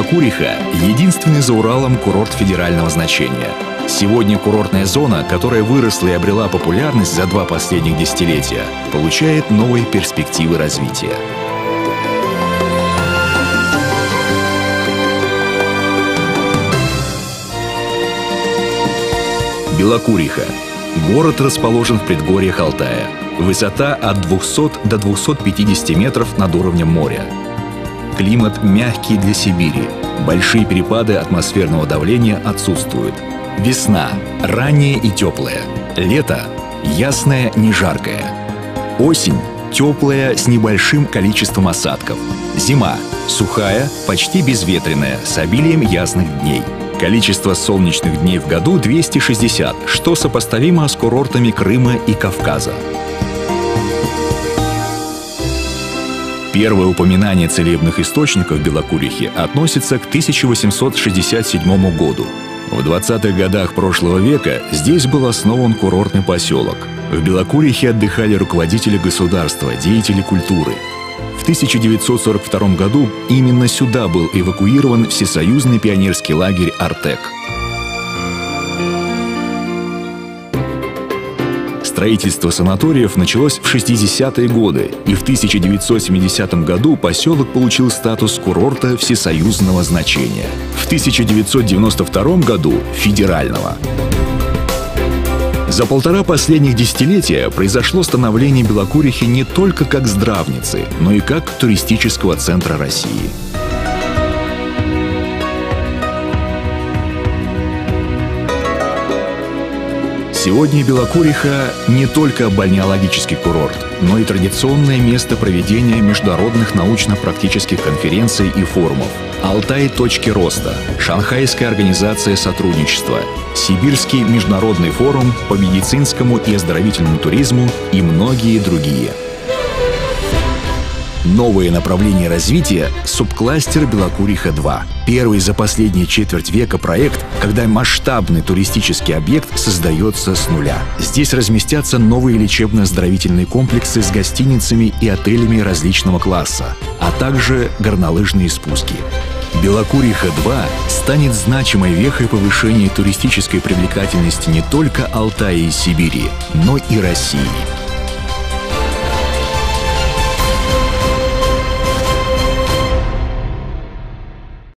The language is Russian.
Белокуриха – единственный за Уралом курорт федерального значения. Сегодня курортная зона, которая выросла и обрела популярность за 2 последних десятилетия, получает новые перспективы развития. Белокуриха. Город расположен в предгорьях Алтая. Высота от 200 до 250 метров над уровнем моря. Климат мягкий для Сибири. Большие перепады атмосферного давления отсутствуют. Весна – ранняя и теплая. Лето – ясное, не жаркое. Осень – теплая, с небольшим количеством осадков. Зима – сухая, почти безветренная, с обилием ясных дней. Количество солнечных дней в году 260, что сопоставимо с курортами Крыма и Кавказа. Первое упоминание целебных источников в Белокурихе относится к 1867 году. В 20-х годах прошлого века здесь был основан курортный поселок. В Белокурихе отдыхали руководители государства, деятели культуры. В 1942 году именно сюда был эвакуирован всесоюзный пионерский лагерь «Артек». Строительство санаториев началось в 60-е годы, и в 1970 году поселок получил статус курорта всесоюзного значения. В 1992 году – федерального. За 1,5 последних десятилетия произошло становление Белокурихи не только как здравницы, но и как туристического центра России. Сегодня Белокуриха не только бальнеологический курорт, но и традиционное место проведения международных научно-практических конференций и форумов. Алтай – точки роста, Шанхайская организация сотрудничества, Сибирский международный форум по медицинскому и оздоровительному туризму и многие другие. Новое направление развития – субкластер Белокуриха-2. Первый за последние четверть века проект, когда масштабный туристический объект создается с нуля. Здесь разместятся новые лечебно-оздоровительные комплексы с гостиницами и отелями различного класса, а также горнолыжные спуски. Белокуриха-2 станет значимой вехой повышения туристической привлекательности не только Алтая и Сибири, но и России.